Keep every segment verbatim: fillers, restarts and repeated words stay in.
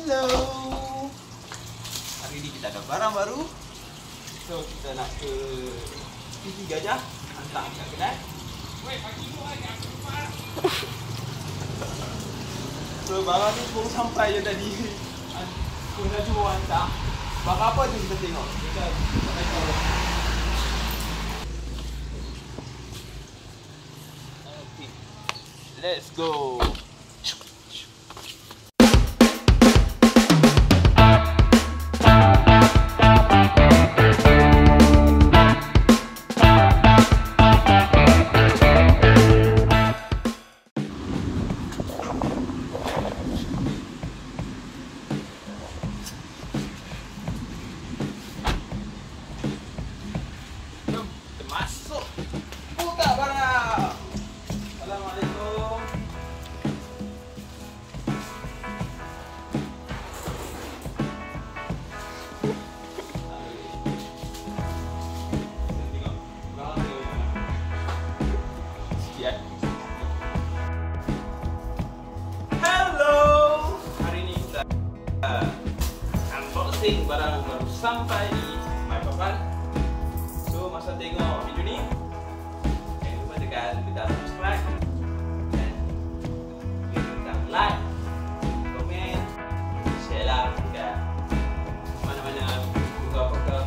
Hello. Hari ini kita ada barang baru. So kita nak ke P T Gajah, hantar kat kedai. Wei, pagi tu ada aku lupa. So barang ni baru sampai je tadi. Aku dah cuba hantar. Barang apa tu kita tengok. Kita kita tengok. Okay. Let's go. Masuk. Buka barang. Assalamualaikum. Hello. Hari ini kita unboxing barang baru sampai di My Papan. Masa tengok video ni, jangan lupa tekan butang subscribe dan butang like, komen, share lah dekat mana-mana juga apakah.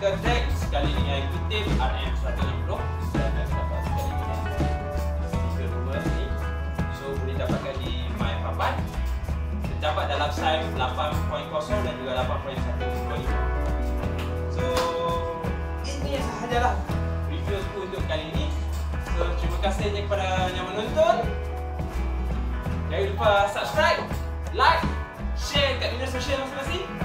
Tiger Track sekali dengan kutip R M seratus enam puluh. Saya akan dapat sekali dengan stiker rumah ni. So boleh dapatkan di My Papan. Terdapat dalam saiz lapan titik kosong dan juga lapan titik seratus dua puluh lima. So ini sahajalah review aku untuk kali ini. So terima kasih kepada yang menonton. Jangan lupa subscribe, like, share kat media sosial masing-masing.